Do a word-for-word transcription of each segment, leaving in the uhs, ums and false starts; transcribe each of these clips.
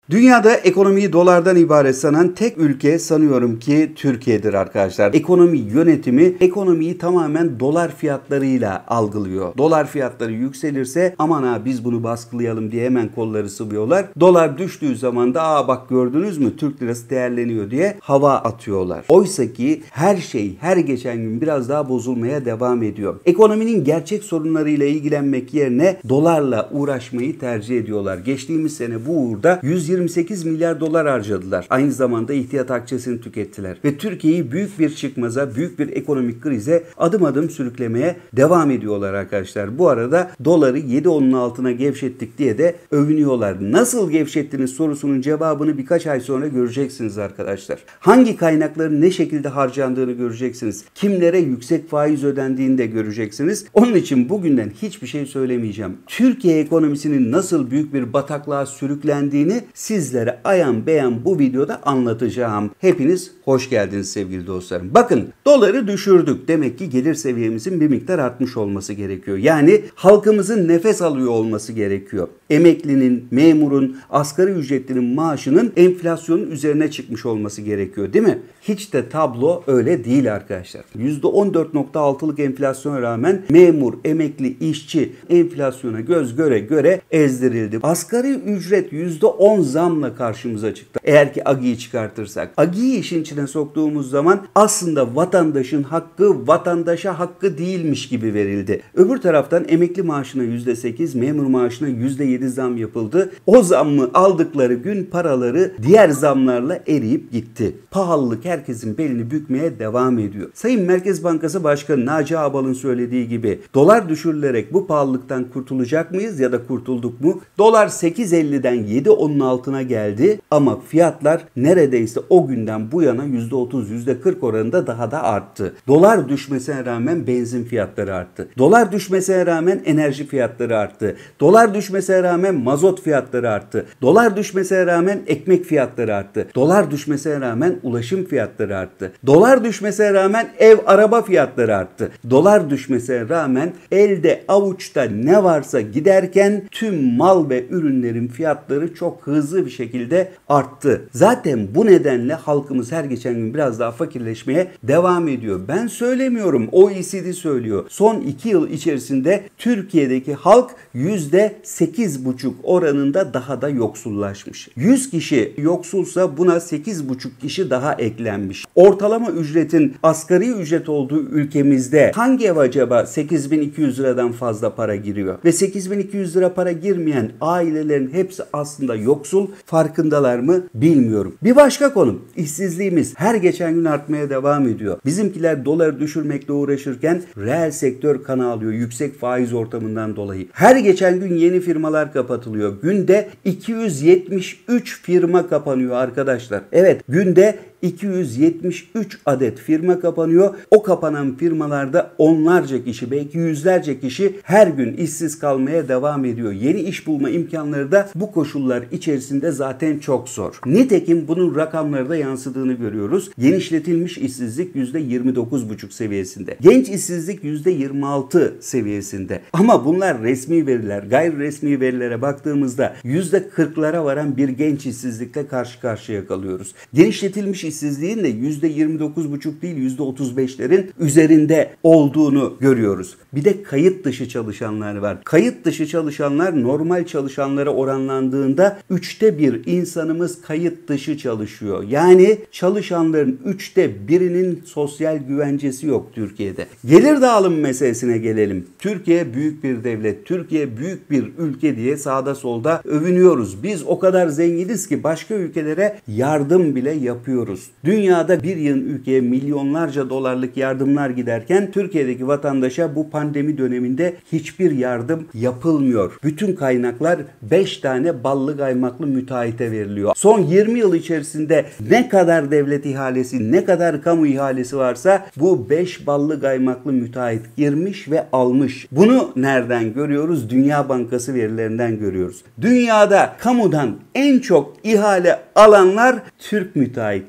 Dünyada ekonomiyi dolardan ibaret sanan tek ülke sanıyorum ki Türkiye'dir arkadaşlar. Ekonomi yönetimi ekonomiyi tamamen dolar fiyatlarıyla algılıyor. Dolar fiyatları yükselirse aman ha biz bunu baskılayalım diye hemen kolları sıvıyorlar. Dolar düştüğü zaman da aa bak gördünüz mü Türk lirası değerleniyor diye hava atıyorlar. Oysa ki her şey her geçen gün biraz daha bozulmaya devam ediyor. Ekonominin gerçek sorunlarıyla ilgilenmek yerine dolarla uğraşmayı tercih ediyorlar. Geçtiğimiz sene bu uğurda yüz yirmi sekiz milyar dolar harcadılar. Aynı zamanda ihtiyat akçesini tükettiler. Ve Türkiye'yi büyük bir çıkmaza, büyük bir ekonomik krize adım adım sürüklemeye devam ediyorlar arkadaşlar. Bu arada doları yedi onun altına gevşettik diye de övünüyorlar. Nasıl gevşettiniz sorusunun cevabını birkaç ay sonra göreceksiniz arkadaşlar. Hangi kaynakların ne şekilde harcandığını göreceksiniz. Kimlere yüksek faiz ödendiğini de göreceksiniz. Onun için bugünden hiçbir şey söylemeyeceğim. Türkiye ekonomisinin nasıl büyük bir bataklığa sürüklendiğini sizlere ayan beyan bu videoda anlatacağım. Hepiniz hoş geldiniz sevgili dostlarım. Bakın doları düşürdük. Demek ki gelir seviyemizin bir miktar artmış olması gerekiyor. Yani halkımızın nefes alıyor olması gerekiyor. Emeklinin, memurun, asgari ücretlinin maaşının enflasyonun üzerine çıkmış olması gerekiyor değil mi? Hiç de tablo öyle değil arkadaşlar. yüzde on dört nokta altılık enflasyona rağmen memur, emekli, işçi enflasyona göz göre göre ezdirildi. Asgari ücret yüzde on zamla karşımıza çıktı. Eğer ki Agi'yi çıkartırsak. Agi'yi işin içine soktuğumuz zaman aslında vatandaşın hakkı vatandaşa hakkı değilmiş gibi verildi. Öbür taraftan emekli maaşına yüzde sekiz, memur maaşına yüzde yedi zam yapıldı. O zammı aldıkları gün paraları diğer zamlarla eriyip gitti. Pahalılık herkesin belini bükmeye devam ediyor. Sayın Merkez Bankası Başkanı Naci Ağbal'ın söylediği gibi dolar düşürülerek bu pahalılıktan kurtulacak mıyız ya da kurtulduk mu? Dolar sekiz elliden yedi onun altına geldi ama fiyatlar neredeyse o günden bu yana yüzde otuz yüzde kırk oranında daha da arttı. Dolar düşmesine rağmen benzin fiyatları arttı. Dolar düşmesine rağmen enerji fiyatları arttı. Dolar düşmesine rağmen mazot fiyatları arttı. Dolar düşmesine rağmen ekmek fiyatları arttı. Dolar düşmesine rağmen ulaşım fiyatları arttı. Dolar düşmesine rağmen ev araba fiyatları arttı. Dolar düşmesine rağmen elde avuçta ne varsa giderken tüm mal ve ürünlerin fiyatları çok hızlı bir şekilde arttı. Zaten bu nedenle halkımız her geçen gün biraz daha fakirleşmeye devam ediyor. Ben söylemiyorum. O E C D söylüyor. Son iki yıl içerisinde Türkiye'deki halk yüzde sekiz buçuk oranında daha da yoksullaşmış. yüz kişi yoksulsa buna sekiz buçuk kişi daha eklenmiş. Ortalama ücretin asgari ücret olduğu ülkemizde hangi ev acaba sekiz bin iki yüz liradan fazla para giriyor? Ve sekiz bin iki yüz lira para girmeyen ailelerin hepsi aslında yoksul. Farkındalar mı bilmiyorum. Bir başka konu. İşsizliğimiz her geçen gün artmaya devam ediyor. Bizimkiler doları düşürmekle uğraşırken reel sektör kan ağlıyor yüksek faiz ortamından dolayı. Her geçen gün yeni firmalar kapatılıyor. Günde iki yüz yetmiş üç firma kapanıyor arkadaşlar. Evet, günde iki yüz yetmiş üç adet firma kapanıyor. O kapanan firmalarda onlarca kişi belki yüzlerce kişi her gün işsiz kalmaya devam ediyor. Yeni iş bulma imkanları da bu koşullar içerisinde zaten çok zor. Nitekim bunun rakamlarda yansıdığını görüyoruz. Genişletilmiş işsizlik yüzde yirmi dokuz buçuk seviyesinde. Genç işsizlik yüzde yirmi altı seviyesinde. Ama bunlar resmi veriler. Gayri resmi verilere baktığımızda yüzde kırklara varan bir genç işsizlikle karşı karşıya kalıyoruz. Genişletilmiş işsizliğin de yüzde yirmi dokuz buçuk değil yüzde otuz beşlerin üzerinde olduğunu görüyoruz. Bir de kayıt dışı çalışanlar var. Kayıt dışı çalışanlar normal çalışanlara oranlandığında üçte bir insanımız kayıt dışı çalışıyor. Yani çalışanların üçte birinin sosyal güvencesi yok Türkiye'de. Gelir dağılım meselesine gelelim. Türkiye büyük bir devlet, Türkiye büyük bir ülke diye sağda solda övünüyoruz. Biz o kadar zenginiz ki başka ülkelere yardım bile yapıyoruz. Dünyada bir yığın ülkeye milyonlarca dolarlık yardımlar giderken Türkiye'deki vatandaşa bu pandemi döneminde hiçbir yardım yapılmıyor. Bütün kaynaklar beş tane ballı kaymaklı müteahhite veriliyor. Son yirmi yıl içerisinde ne kadar devlet ihalesi, ne kadar kamu ihalesi varsa bu beş ballı kaymaklı müteahhit girmiş ve almış. Bunu nereden görüyoruz? Dünya Bankası verilerinden görüyoruz. Dünyada kamudan en çok ihale alanlar Türk müteahhitleri.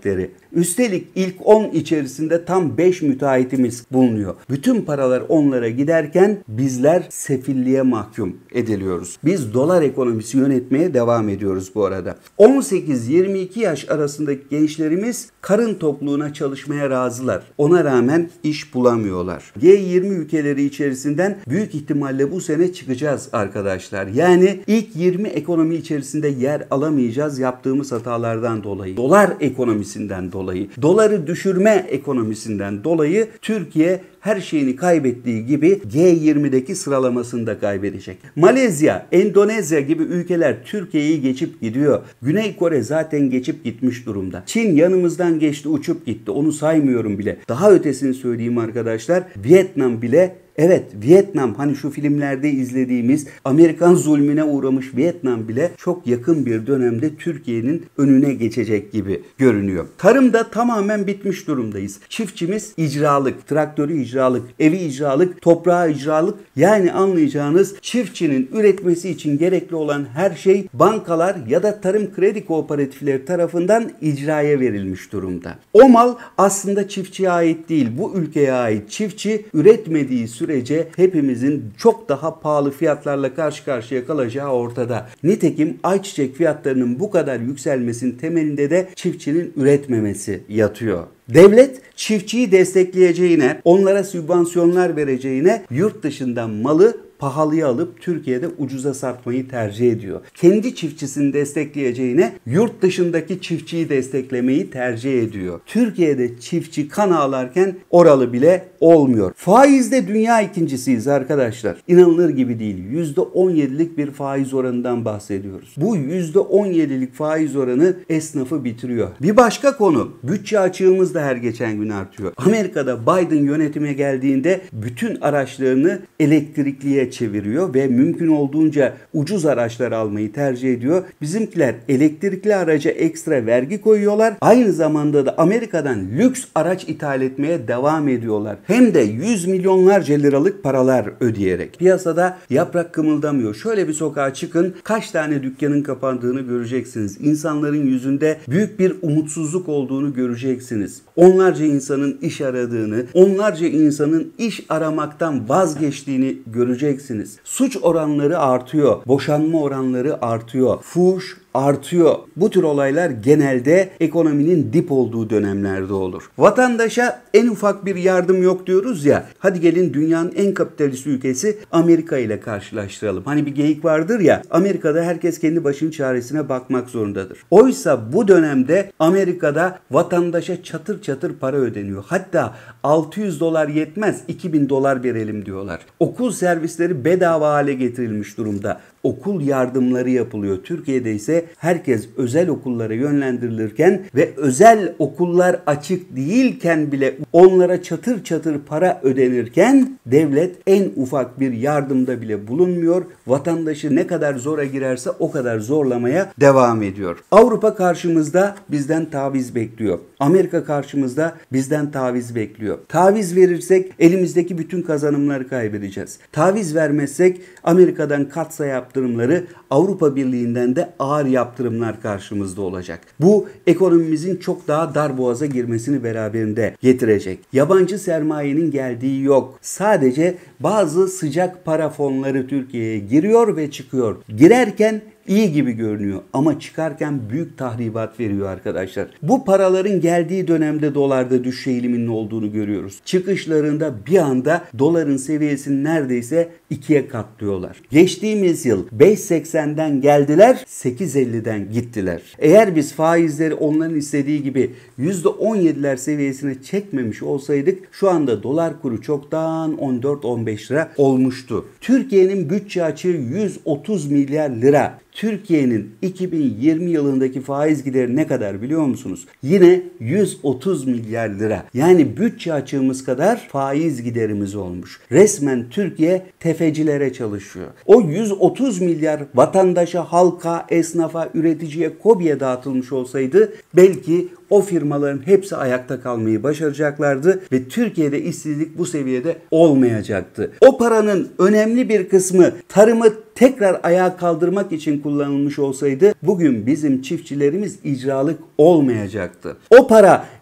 Üstelik ilk on içerisinde tam beş müteahhitimiz bulunuyor. Bütün paralar onlara giderken bizler sefilliğe mahkum ediliyoruz. Biz dolar ekonomisi yönetmeye devam ediyoruz bu arada. on sekiz yirmi iki yaş arasındaki gençlerimiz karın tokluğuna çalışmaya razılar. Ona rağmen iş bulamıyorlar. G yirmi ülkeleri içerisinden büyük ihtimalle bu sene çıkacağız arkadaşlar. Yani ilk yirmi ekonomi içerisinde yer alamayacağız yaptığımız hatalardan dolayı. Dolar ekonomisinden dolayı. Doları düşürme ekonomisinden dolayı Türkiye her şeyini kaybettiği gibi G yirmideki sıralamasını da kaybedecek. Malezya, Endonezya gibi ülkeler Türkiye'yi geçip gidiyor. Güney Kore zaten geçip gitmiş durumda. Çin yanımızdan geçti, uçup gitti. Onu saymıyorum bile. Daha ötesini söyleyeyim arkadaşlar. Vietnam bile Evet, Vietnam, hani şu filmlerde izlediğimiz Amerikan zulmüne uğramış Vietnam bile çok yakın bir dönemde Türkiye'nin önüne geçecek gibi görünüyor. Tarımda tamamen bitmiş durumdayız. Çiftçimiz icralık, traktörü icralık, evi icralık, toprağı icralık. Yani anlayacağınız çiftçinin üretmesi için gerekli olan her şey bankalar ya da tarım kredi kooperatifleri tarafından icraya verilmiş durumda. O mal aslında çiftçiye ait değil, bu ülkeye ait. Çiftçi üretmediği sürece sürece hepimizin çok daha pahalı fiyatlarla karşı karşıya kalacağı ortada. Nitekim ayçiçek fiyatlarının bu kadar yükselmesinin temelinde de çiftçinin üretmemesi yatıyor. Devlet çiftçiyi destekleyeceğine, onlara sübvansiyonlar vereceğine yurt dışından malı pahalıya alıp Türkiye'de ucuza satmayı tercih ediyor. Kendi çiftçisini destekleyeceğine yurt dışındaki çiftçiyi desteklemeyi tercih ediyor. Türkiye'de çiftçi kan ağlarken oralı bile olmuyor. Faizde dünya ikincisiyiz arkadaşlar. İnanılır gibi değil. yüzde on yedilik bir faiz oranından bahsediyoruz. Bu yüzde on yedilik faiz oranı esnafı bitiriyor. Bir başka konu, bütçe açığımız da her geçen gün artıyor. Amerika'da Biden yönetime geldiğinde bütün araçlarını elektrikliye çeviriyor ve mümkün olduğunca ucuz araçlar almayı tercih ediyor. Bizimkiler elektrikli araca ekstra vergi koyuyorlar. Aynı zamanda da Amerika'dan lüks araç ithal etmeye devam ediyorlar. Hem de yüz milyonlarca liralık paralar ödeyerek. Piyasada yaprak kımıldamıyor. Şöyle bir sokağa çıkın, kaç tane dükkanın kapandığını göreceksiniz. İnsanların yüzünde büyük bir umutsuzluk olduğunu göreceksiniz. Onlarca insanın iş aradığını, onlarca insanın iş aramaktan vazgeçtiğini göreceksiniz. Suç oranları artıyor, boşanma oranları artıyor, fuhuş artıyor. Bu tür olaylar genelde ekonominin dip olduğu dönemlerde olur. Vatandaşa en ufak bir yardım yok diyoruz ya. Hadi gelin dünyanın en kapitalist ülkesi Amerika ile karşılaştıralım. Hani bir geyik vardır ya, Amerika'da herkes kendi başının çaresine bakmak zorundadır. Oysa bu dönemde Amerika'da vatandaşa çatır çatır para ödeniyor. Hatta altı yüz dolar yetmez, iki bin dolar verelim diyorlar. Okul servisleri bedava hale getirilmiş durumda. Okul yardımları yapılıyor. Türkiye'de ise herkes özel okullara yönlendirilirken ve özel okullar açık değilken bile onlara çatır çatır para ödenirken devlet en ufak bir yardımda bile bulunmuyor. Vatandaşı ne kadar zora girerse o kadar zorlamaya devam ediyor. Avrupa karşımızda bizden taviz bekliyor. Amerika karşımızda bizden taviz bekliyor. Taviz verirsek elimizdeki bütün kazanımları kaybedeceğiz. Taviz vermezsek Amerika'dan katsa yaptırımları, Avrupa Birliği'nden de ağır yaptırımlar karşımızda olacak. Bu ekonomimizin çok daha darboğaza girmesini beraberinde getirecek. Yabancı sermayenin geldiği yok. Sadece bazı sıcak para fonları Türkiye'ye giriyor ve çıkıyor. Girerken İyi gibi görünüyor ama çıkarken büyük tahribat veriyor arkadaşlar. Bu paraların geldiği dönemde dolarda düşüş eğiliminin olduğunu görüyoruz. Çıkışlarında bir anda doların seviyesini neredeyse ikiye katlıyorlar. Geçtiğimiz yıl beş seksenden geldiler, sekiz elliden gittiler. Eğer biz faizleri onların istediği gibi yüzde on yediler seviyesine çekmemiş olsaydık şu anda dolar kuru çoktan on dört on beş lira olmuştu. Türkiye'nin bütçe açığı yüz otuz milyar lira. Türkiye'nin iki bin yirmi yılındaki faiz gideri ne kadar biliyor musunuz? Yine yüz otuz milyar lira. Yani bütçe açığımız kadar faiz giderimiz olmuş. Resmen Türkiye tefecilere çalışıyor. O yüz otuz milyar vatandaşa, halka, esnafa, üreticiye, KOBİ'ye dağıtılmış olsaydı belki o firmaların hepsi ayakta kalmayı başaracaklardı ve Türkiye'de işsizlik bu seviyede olmayacaktı. O paranın önemli bir kısmı tarımı tekrar ayağa kaldırmak için kullanılmış olsaydı bugün bizim çiftçilerimiz icralık olmayacaktı. O para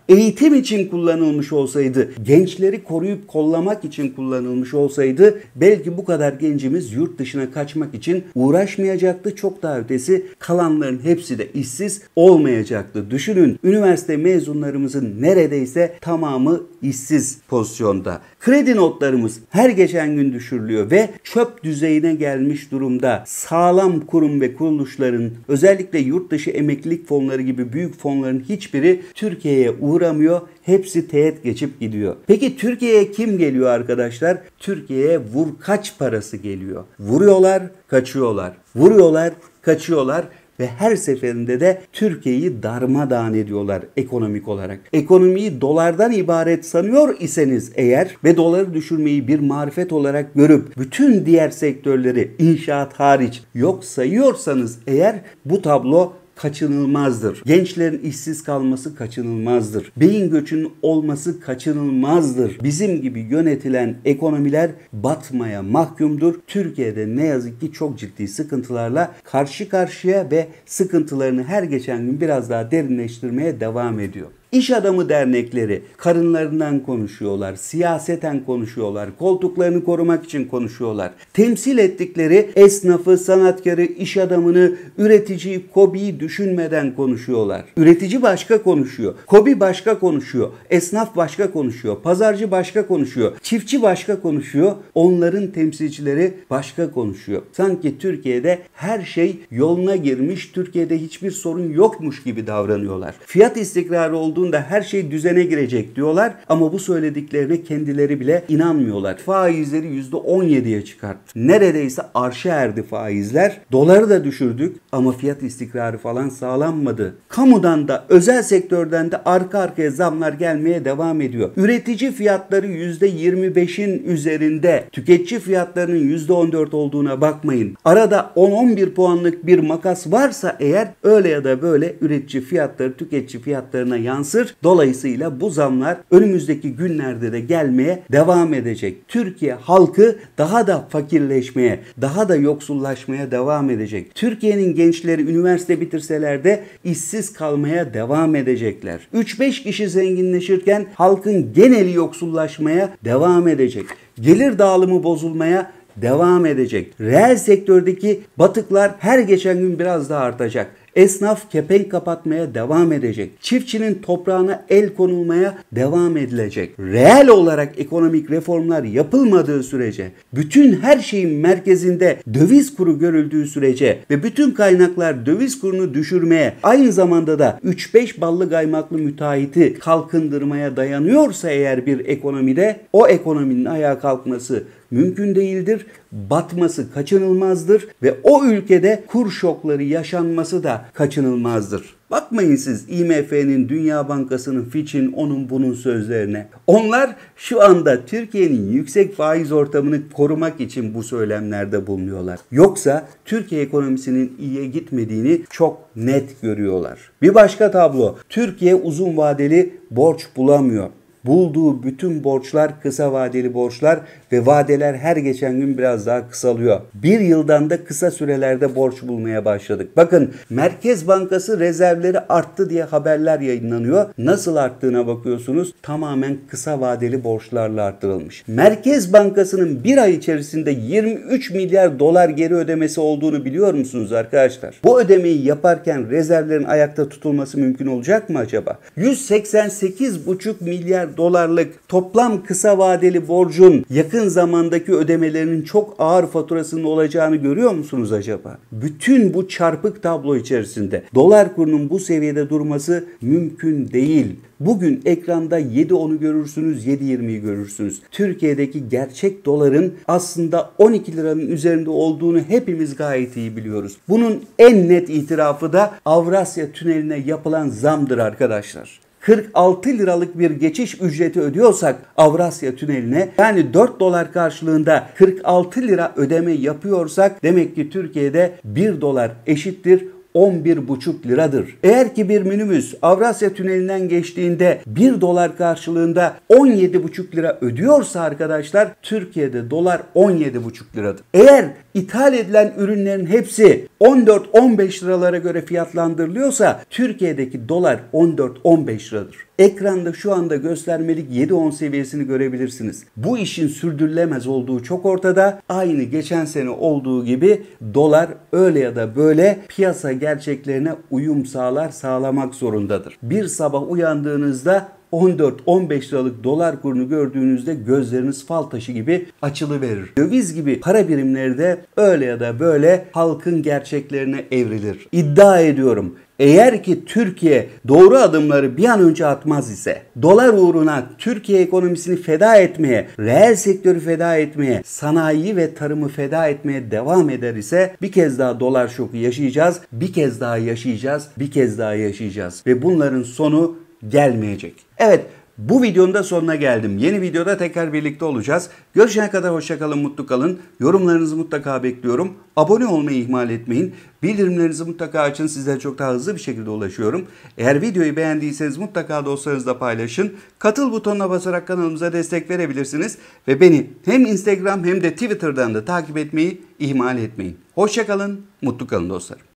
eğitim için kullanılmış olsaydı, gençleri koruyup kollamak için kullanılmış olsaydı belki bu kadar gencimiz yurt dışına kaçmak için uğraşmayacaktı. Çok daha ötesi kalanların hepsi de işsiz olmayacaktı. Düşünün, üniversite mezunlarımızın neredeyse tamamı işsiz pozisyonda. Kredi notlarımız her geçen gün düşürülüyor ve çöp düzeyine gelmiş durumda. Sağlam kurum ve kuruluşların, özellikle yurt dışı emeklilik fonları gibi büyük fonların hiçbiri Türkiye'ye uğramıyor. Hepsi teğet geçip gidiyor. Peki Türkiye'ye kim geliyor arkadaşlar? Türkiye'ye vur kaç parası geliyor. Vuruyorlar, kaçıyorlar. Vuruyorlar, kaçıyorlar. Ve her seferinde de Türkiye'yi darmadağın ediyorlar ekonomik olarak. Ekonomiyi dolardan ibaret sanıyor iseniz eğer ve doları düşürmeyi bir marifet olarak görüp bütün diğer sektörleri inşaat hariç yok sayıyorsanız eğer bu tablo kaçınılmazdır. Gençlerin işsiz kalması kaçınılmazdır. Beyin göçünün olması kaçınılmazdır. Bizim gibi yönetilen ekonomiler batmaya mahkumdur. Türkiye'de ne yazık ki çok ciddi sıkıntılarla karşı karşıya ve sıkıntılarını her geçen gün biraz daha derinleştirmeye devam ediyor. İş adamı dernekleri karınlarından konuşuyorlar, siyaseten konuşuyorlar, koltuklarını korumak için konuşuyorlar. Temsil ettikleri esnafı, sanatkarı, iş adamını, üreticiyi, KOBİ'yi düşünmeden konuşuyorlar. Üretici başka konuşuyor, KOBİ başka konuşuyor, esnaf başka konuşuyor, pazarcı başka konuşuyor, çiftçi başka konuşuyor, onların temsilcileri başka konuşuyor. Sanki Türkiye'de her şey yoluna girmiş, Türkiye'de hiçbir sorun yokmuş gibi davranıyorlar. Fiyat istikrarı olduğu da her şey düzene girecek diyorlar ama bu söylediklerine kendileri bile inanmıyorlar. Faizleri yüzde on yediye çıkarttı. Neredeyse arşa erdi faizler. Doları da düşürdük ama fiyat istikrarı falan sağlanmadı. Kamudan da özel sektörden de arka arkaya zamlar gelmeye devam ediyor. Üretici fiyatları yüzde yirmi beşin üzerinde. Tüketici fiyatlarının yüzde on dört olduğuna bakmayın. Arada on on bir puanlık bir makas varsa eğer öyle ya da böyle üretici fiyatları tüketici fiyatlarına yansır. Dolayısıyla bu zamlar önümüzdeki günlerde de gelmeye devam edecek. Türkiye halkı daha da fakirleşmeye, daha da yoksullaşmaya devam edecek. Türkiye'nin gençleri üniversite bitirseler de işsiz kalmaya devam edecekler. üç beş kişi zenginleşirken halkın geneli yoksullaşmaya devam edecek. Gelir dağılımı bozulmaya devam edecek. Reel sektördeki batıklar her geçen gün biraz daha artacak. Esnaf kepenk kapatmaya devam edecek. Çiftçinin toprağına el konulmaya devam edilecek. Reel olarak ekonomik reformlar yapılmadığı sürece, bütün her şeyin merkezinde döviz kuru görüldüğü sürece ve bütün kaynaklar döviz kurunu düşürmeye, aynı zamanda da üç beş ballı kaymaklı müteahhiti kalkındırmaya dayanıyorsa eğer bir ekonomide, o ekonominin ayağa kalkması mümkün değildir. Batması kaçınılmazdır ve o ülkede kur şokları yaşanması da kaçınılmazdır. Bakmayın siz I M F'nin, Dünya Bankası'nın, Fitch'in, onun bunun sözlerine. Onlar şu anda Türkiye'nin yüksek faiz ortamını korumak için bu söylemlerde bulunuyorlar. Yoksa Türkiye ekonomisinin iyiye gitmediğini çok net görüyorlar. Bir başka tablo. Türkiye uzun vadeli borç bulamıyor. Bulduğu bütün borçlar kısa vadeli borçlar ve vadeler her geçen gün biraz daha kısalıyor. Bir yıldan da kısa sürelerde borç bulmaya başladık. Bakın, Merkez Bankası rezervleri arttı diye haberler yayınlanıyor. Nasıl arttığına bakıyorsunuz. Tamamen kısa vadeli borçlarla arttırılmış. Merkez Bankası'nın bir ay içerisinde yirmi üç milyar dolar geri ödemesi olduğunu biliyor musunuz arkadaşlar? Bu ödemeyi yaparken rezervlerin ayakta tutulması mümkün olacak mı acaba? yüz seksen sekiz buçuk milyar dolarlık toplam kısa vadeli borcun yakın zamandaki ödemelerinin çok ağır faturasının olacağını görüyor musunuz acaba? Bütün bu çarpık tablo içerisinde dolar kurunun bu seviyede durması mümkün değil. Bugün ekranda yedi onu görürsünüz, yedi yirmiyi görürsünüz. Türkiye'deki gerçek doların aslında on iki liranın üzerinde olduğunu hepimiz gayet iyi biliyoruz. Bunun en net itirafı da Avrasya Tüneli'ne yapılan zamdır arkadaşlar. kırk altı liralık bir geçiş ücreti ödüyorsak Avrasya Tüneli'ne, yani dört dolar karşılığında kırk altı lira ödeme yapıyorsak demek ki Türkiye'de bir dolar eşittir on bir buçuk liradır. Eğer ki bir minibüs Avrasya Tüneli'nden geçtiğinde bir dolar karşılığında on yedi buçuk lira ödüyorsa arkadaşlar, Türkiye'de dolar on yedi buçuk liradır. Eğer ithal edilen ürünlerin hepsi on dört on beş liralara göre fiyatlandırılıyorsa Türkiye'deki dolar on dört on beş liradır. Ekranda şu anda göstermelik yedi on seviyesini görebilirsiniz. Bu işin sürdürülemez olduğu çok ortada. Aynı geçen sene olduğu gibi dolar öyle ya da böyle piyasa gerçeklerine uyum sağlar, sağlamak zorundadır. Bir sabah uyandığınızda on dört on beş liralık dolar kurunu gördüğünüzde gözleriniz fal taşı gibi açılıverir. Döviz gibi para birimleri de öyle ya da böyle halkın gerçeklerine evrilir. İddia ediyorum, eğer ki Türkiye doğru adımları bir an önce atmaz ise, dolar uğruna Türkiye ekonomisini feda etmeye, reel sektörü feda etmeye, sanayiyi ve tarımı feda etmeye devam eder ise bir kez daha dolar şoku yaşayacağız, bir kez daha yaşayacağız, bir kez daha yaşayacağız ve bunların sonu gelmeyecek. Evet, bu videonun da sonuna geldim. Yeni videoda tekrar birlikte olacağız. Görüşene kadar hoşça kalın, mutlu kalın. Yorumlarınızı mutlaka bekliyorum. Abone olmayı ihmal etmeyin. Bildirimlerinizi mutlaka açın. Sizlere çok daha hızlı bir şekilde ulaşıyorum. Eğer videoyu beğendiyseniz mutlaka dostlarınızla paylaşın. Katıl butonuna basarak kanalımıza destek verebilirsiniz. Ve beni hem Instagram hem de Twitter'dan da takip etmeyi ihmal etmeyin. Hoşça kalın, mutlu kalın dostlarım.